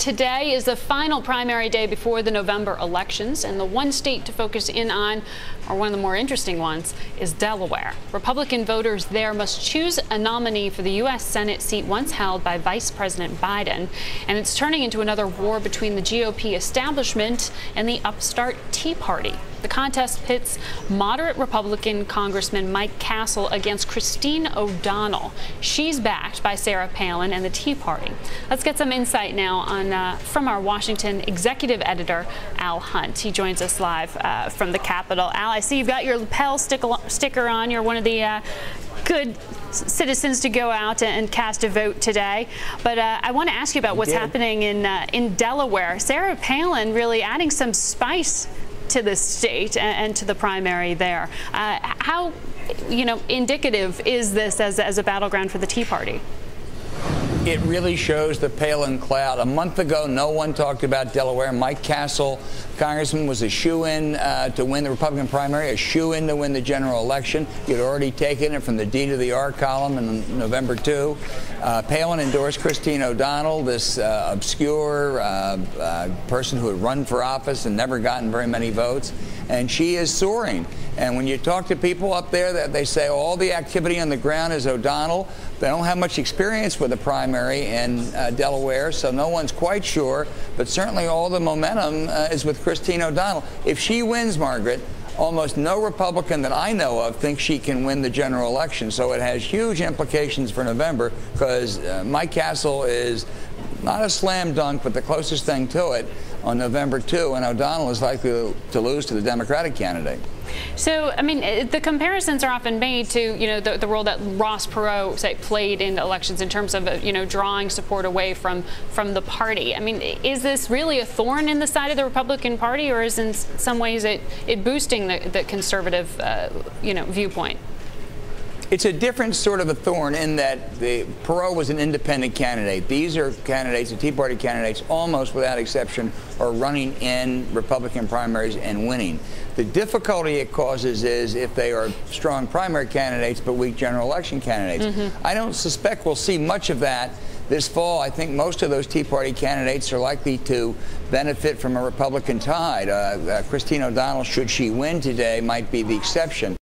Today is the final primary day before the November elections, and the one state to focus in on, or one of the more interesting ones, is Delaware. Republican voters there must choose a nominee for the U.S. Senate seat once held by Vice President Biden, and it's turning into another war between the GOP establishment and the upstart Tea Party. The contest pits moderate Republican Congressman Mike Castle against Christine O'Donnell. She's backed by Sarah Palin and the Tea Party. Let's get some insight now on from our Washington executive editor, Al Hunt. He joins us live from the Capitol. Al, I see you've got your lapel sticker on. You're one of the good citizens to go out and cast a vote today. But I want to ask you about what's happening in Delaware. Sarah Palin really adding some spice to the state and to the primary there. How, indicative is this as a battleground for the Tea Party? It really shows the Palin cloud. A month ago, no one talked about Delaware. Mike Castle, congressman, was a shoo-in to win the Republican primary, a shoo-in to win the general election. He had already taken it from the D to the R column in November 2. Palin endorsed Christine O'Donnell, this obscure person who had run for office and never gotten very many votes. And she is soaring. And when you talk to people up there, they say all the activity on the ground is O'Donnell. They don't have much experience with the primary in Delaware, so no one's quite sure. But certainly all the momentum is with Christine O'Donnell. If she wins, Margaret, almost no Republican that I know of thinks she can win the general election. So it has huge implications for November, because Mike Castle is not a slam dunk, but the closest thing to it on November 2, and O'Donnell is likely to lose to the Democratic candidate. So, I mean, the comparisons are often made to, the role that Ross Perot, say, played in elections in terms of, drawing support away from the party. I mean, is this really a thorn in the side of the Republican Party, or is in some ways it boosting the conservative, viewpoint? It's a different sort of a thorn in that Perot was an independent candidate. These are candidates, the Tea Party candidates, almost without exception, are running in Republican primaries and winning. The difficulty it causes is if they are strong primary candidates but weak general election candidates. I don't suspect we'll see much of that this fall. I think most of those Tea Party candidates are likely to benefit from a Republican tide. Christine O'Donnell, should she win today, might be the exception.